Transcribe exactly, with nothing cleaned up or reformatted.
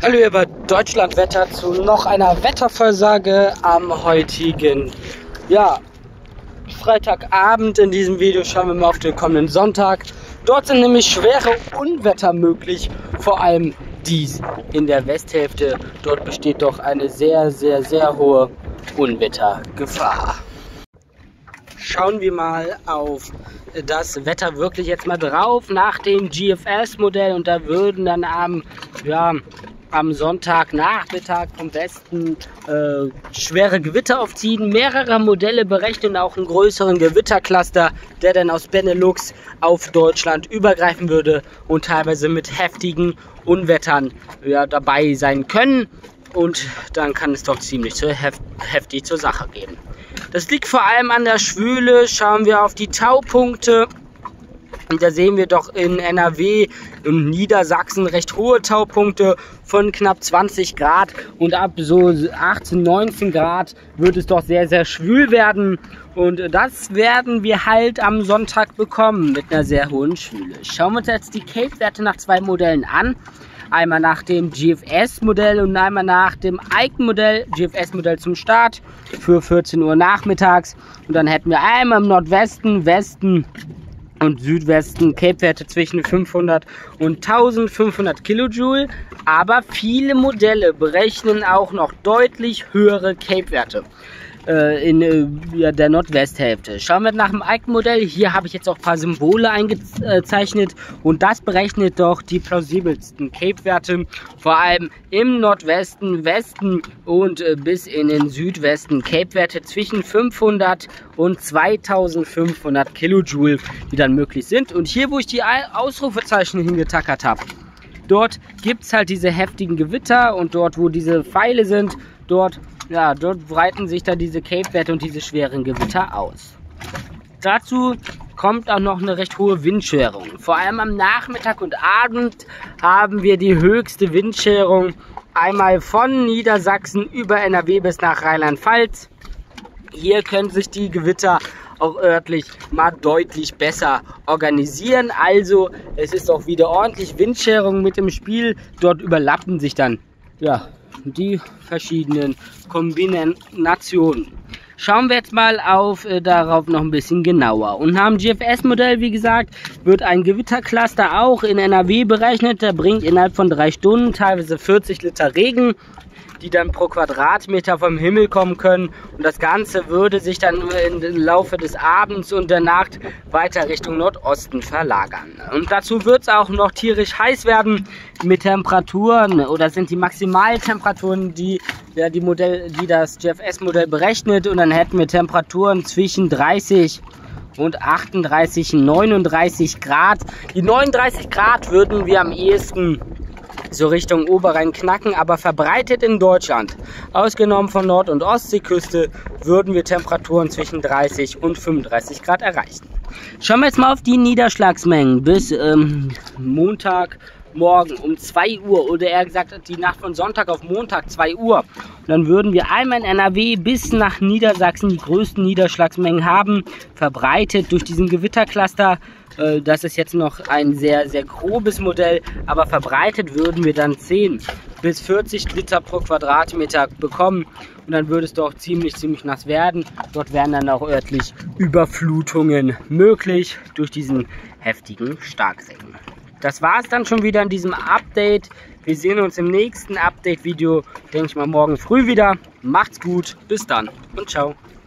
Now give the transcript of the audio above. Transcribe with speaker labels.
Speaker 1: Hallo ihr bei Deutschlandwetter zu noch einer Wettervorhersage am heutigen ja, Freitagabend. In diesem Video schauen wir mal auf den kommenden Sonntag. Dort sind nämlich schwere Unwetter möglich, vor allem dies in der Westhälfte. Dort besteht doch eine sehr, sehr, sehr hohe Unwettergefahr. Schauen wir mal auf das Wetter wirklich jetzt mal drauf nach dem G F S-Modell, und da würden dann am, ja, am Sonntagnachmittag vom Westen äh, schwere Gewitter aufziehen. Mehrere Modelle berechnen auch einen größeren Gewittercluster, der dann aus Benelux auf Deutschland übergreifen würde und teilweise mit heftigen Unwettern ja, dabei sein können. Und dann kann es doch ziemlich zu heft heftig zur Sache gehen. Das liegt vor allem an der Schwüle. Schauen wir auf die Taupunkte. Und da sehen wir doch in N R W und Niedersachsen recht hohe Taupunkte von knapp zwanzig Grad. Und ab so achtzehn, neunzehn Grad wird es doch sehr, sehr schwül werden. Und das werden wir halt am Sonntag bekommen mit einer sehr hohen Schwüle. Schauen wir uns jetzt die Cape-Werte nach zwei Modellen an. Einmal nach dem G F S-Modell und einmal nach dem Icon-Modell. G F S-Modell zum Start für vierzehn Uhr nachmittags. Und dann hätten wir einmal im Nordwesten, Westen und Südwesten Cape-Werte zwischen fünfhundert und eintausendfünfhundert Kilojoule. Aber viele Modelle berechnen auch noch deutlich höhere Cape-Werte äh, in äh, ja, der Nordwesthälfte. Schauen wir nach dem Icon-Modell. Hier habe ich jetzt auch ein paar Symbole eingezeichnet, und das berechnet doch die plausibelsten Cape-Werte, vor allem im Nordwesten, Westen und äh, bis in den Südwesten Cape-Werte zwischen fünfhundert und zweitausendfünfhundert Kilojoule, die dann möglich sind. Und hier, wo ich die Ausrufezeichen hingetackert habe, dort gibt es halt diese heftigen Gewitter, und dort, wo diese Pfeile sind, dort, ja, dort breiten sich dann diese Cape-Werte und diese schweren Gewitter aus. Dazu kommt auch noch eine recht hohe Windscherung. Vor allem am Nachmittag und Abend haben wir die höchste Windscherung einmal von Niedersachsen über N R W bis nach Rheinland-Pfalz. Hier können sich die Gewitter auch örtlich mal deutlich besser organisieren. Also es ist auch wieder ordentlich Windscherung mit im Spiel. Dort überlappen sich dann ja die verschiedenen Kombinationen. Schauen wir jetzt mal auf äh, darauf noch ein bisschen genauer. Und nach dem G F S-Modell, wie gesagt, wird ein Gewittercluster auch in N R W berechnet. Der bringt innerhalb von drei Stunden teilweise vierzig Liter Regen, die dann pro Quadratmeter vom Himmel kommen können. Und das Ganze würde sich dann im Laufe des Abends und der Nacht weiter Richtung Nordosten verlagern. Und dazu wird es auch noch tierisch heiß werden mit Temperaturen, oder sind die Maximaltemperaturen, die, ja, die, Modell, die das G F S-Modell berechnet. Und dann hätten wir Temperaturen zwischen dreißig und achtunddreißig, neununddreißig Grad. Die neununddreißig Grad würden wir am ehesten so Richtung Oberrhein knacken, aber verbreitet in Deutschland, ausgenommen von Nord- und Ostseeküste, würden wir Temperaturen zwischen dreißig und fünfunddreißig Grad erreichen. Schauen wir jetzt mal auf die Niederschlagsmengen bis ähm, Montagmorgen um zwei Uhr, oder eher gesagt die Nacht von Sonntag auf Montag zwei Uhr. Und dann würden wir einmal in N R W bis nach Niedersachsen die größten Niederschlagsmengen haben, verbreitet durch diesen Gewittercluster. Das ist jetzt noch ein sehr, sehr grobes Modell, aber verbreitet würden wir dann zehn bis vierzig Liter pro Quadratmeter bekommen, und dann würde es doch ziemlich, ziemlich nass werden. Dort wären dann auch örtlich Überflutungen möglich durch diesen heftigen Starkregen. Das war es dann schon wieder in diesem Update. Wir sehen uns im nächsten Update-Video, denke ich mal, morgen früh wieder. Macht's gut, bis dann und ciao.